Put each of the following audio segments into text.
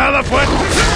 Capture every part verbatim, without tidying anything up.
Nada fuerte.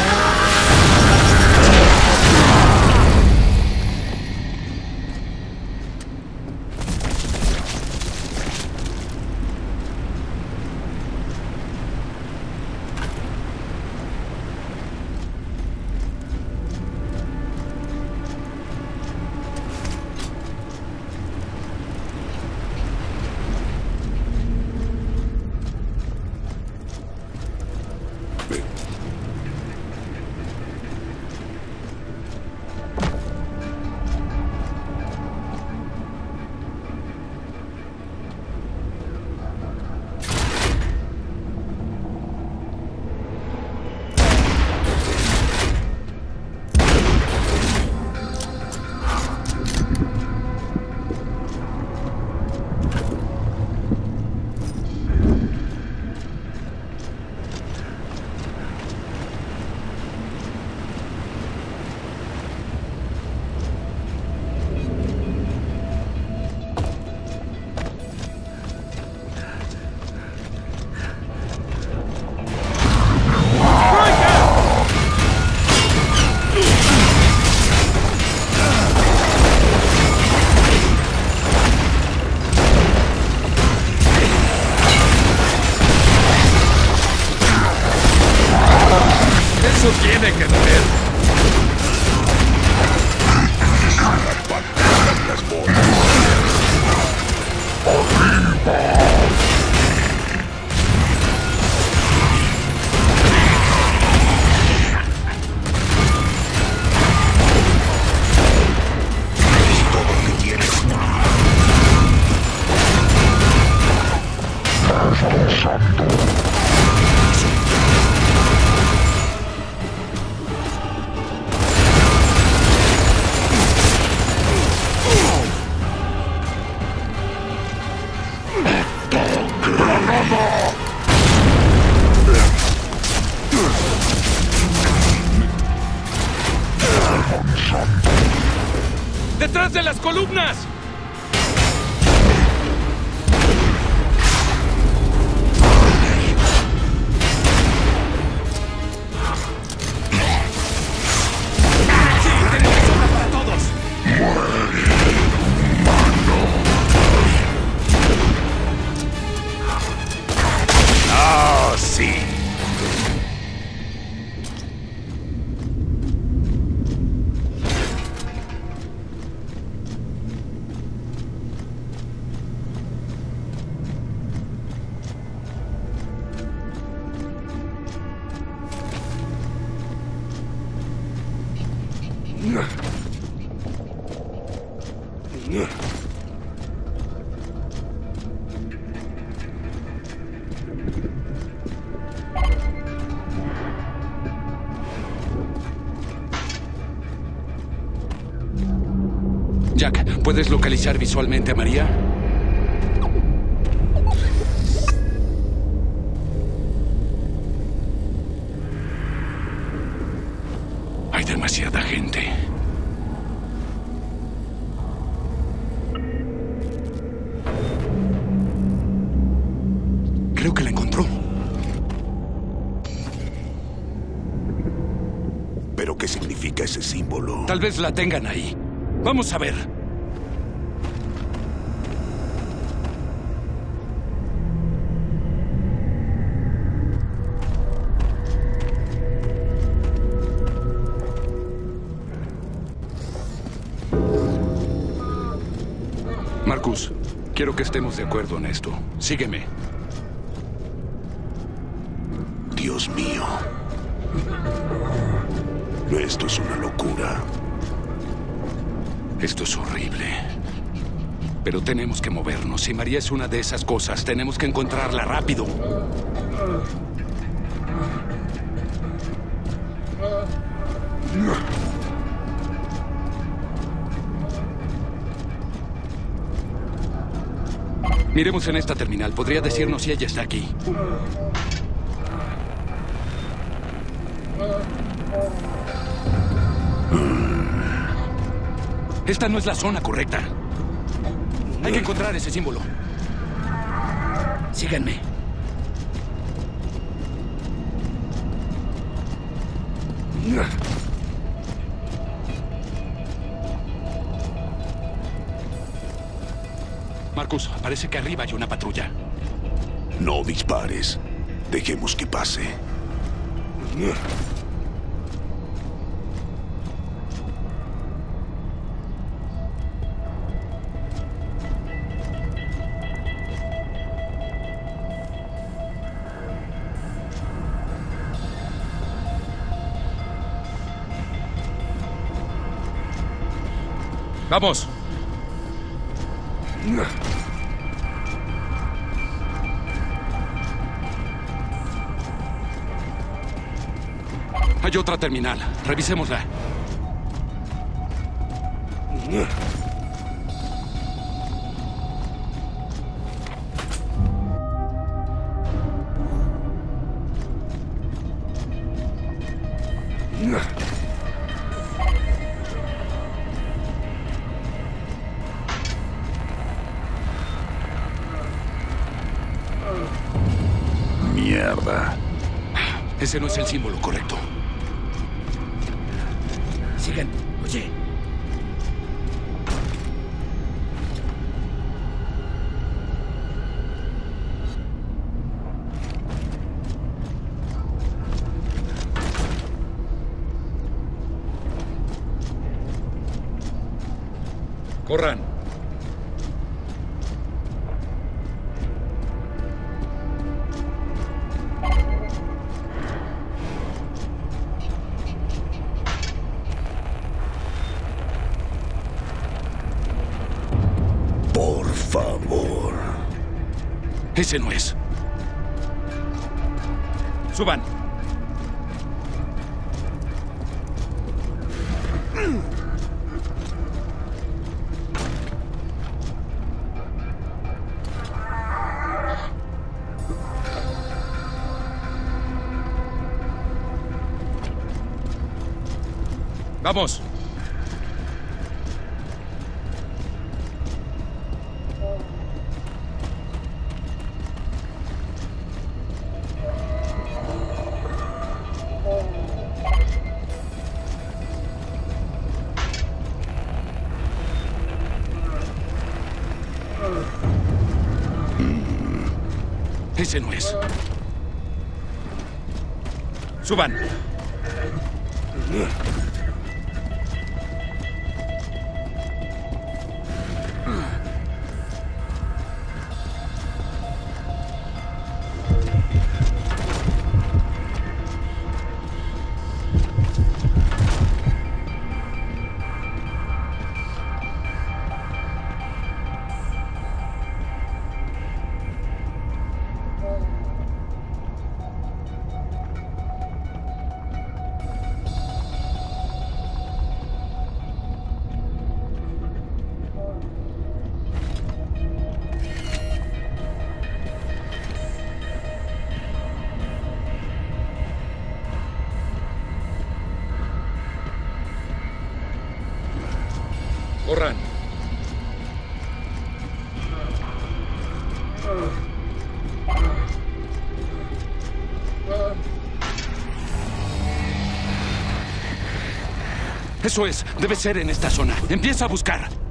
Eso tiene que doler. Las bolas. ¡Arriba! ¡Detrás de las columnas! ¡Sí! ¡Tenemos zona para todos! ¡Oh, sí! Jack, ¿puedes localizar visualmente a María? Hay demasiada gente. Creo que la encontró. ¿Pero qué significa ese símbolo? Tal vez la tengan ahí. Vamos a ver. Marcus, quiero que estemos de acuerdo en esto. Sígueme. Dios mío. Esto es una locura. Esto es horrible. Pero tenemos que movernos. Si María es una de esas cosas, tenemos que encontrarla rápido. Miremos en esta terminal. Podría decirnos si ella está aquí. Esta no es la zona correcta. Hay que encontrar ese símbolo. Síganme. Marcus, parece que arriba hay una patrulla. No dispares. Dejemos que pase. ¡Vamos! Hay otra terminal. Revisémosla. Mierda. Ese no es el símbolo correcto. Sigan. Oye. Corran. Por favor. Ese no es. Suban. Vamos. Ese no es. Suban. Corran. Eso es. Debe ser en esta zona. Empieza a buscar.